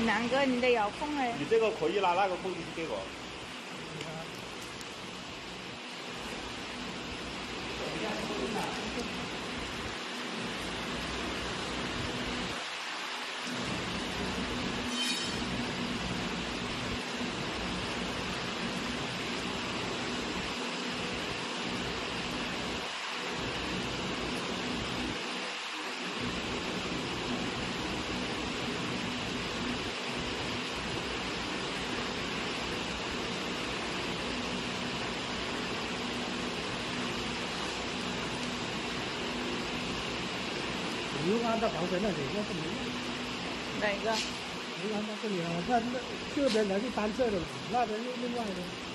南哥，你的遥控哎？ 你这个可以拿那个控制器给我。 你又按到旁边那里，那是没用。 哪个？ 没按到这里啊，那这边才是单侧的嘛，那边是另外的。